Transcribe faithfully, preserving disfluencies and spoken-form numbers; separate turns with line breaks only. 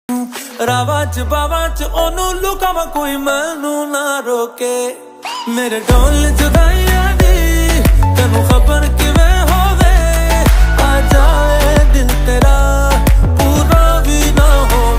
ਰਾਵਾਂ ਚ ਬਾਵਾਂ ਚ ਉਹਨੂੰ ਲੁਕਾਵਾਂ ਕੋਈ ਮੈਨੂੰ ਨਾ ਰੋਕੇ। ਮੇਰੇ ਢੋਲ ਜੁਦਾਈਆਂ